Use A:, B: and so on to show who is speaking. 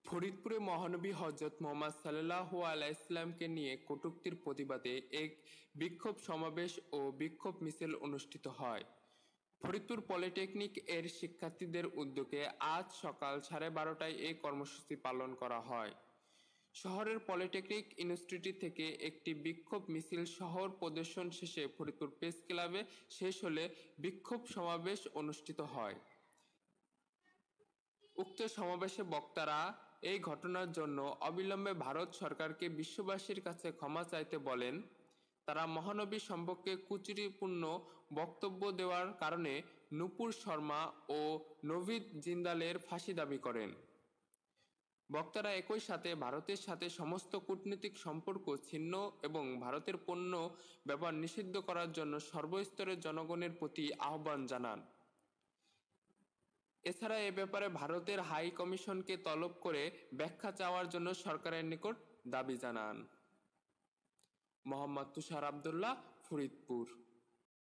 A: ফরিদপুরে মহানবী হযরত মুহাম্মদ সাল্লাল্লাহু আলাইহি সাল্লামকে নিয়ে কটূক্তির প্রতিবাদে এক বিক্ষোভ সমাবেশ ও বিক্ষোভ মিছিল অনুষ্ঠিত হয়। ফরিদপুর পলিটেকনিক এর শিক্ষার্থীদের উদ্যোগে আজ সকাল 12:30টায় এই কর্মসূচি পালন করা হয়। শহরের পলিটেকনিক ইনস্টিটিউট থেকে একটি বিক্ষোভ মিছিল শহর প্রদর্শন শেষে ফরিদপুর প্রেস ক্লাবে শেষ হলে বিক্ষোভ সমাবেশ অনুষ্ঠিত হয়। উক্ত সমাবেশে বক্তারা এই ঘটনার জন্য অবিলম্বে ভারত সরকারকে বিশ্ববাসীর কাছে ক্ষমা চাইতে বলেন। তারা মহানবী সম্পর্কে কুচুরিপূর্ণ বক্তব্য দেওয়ার কারণে নূপুর শর্মা ও নভিদ জিন্দালের ফাঁসি দাবি করেন। বক্তারা একই সাথে ভারতের সাথে সমস্ত কূটনৈতিক সম্পর্ক ছিন্ন এবং ভারতের পণ্য ব্যবহার নিষিদ্ধ করার জন্য সর্বস্তরের জনগণের প্রতি আহ্বান জানান। এছাড়া এ ব্যাপারে ভারতের হাই কমিশনকে তলব করে ব্যাখ্যা চাওয়ার জন্য সরকারের নিকট দাবি জানান। মোহাম্মদ তুষার আব্দুল্লাহ, ফরিদপুর।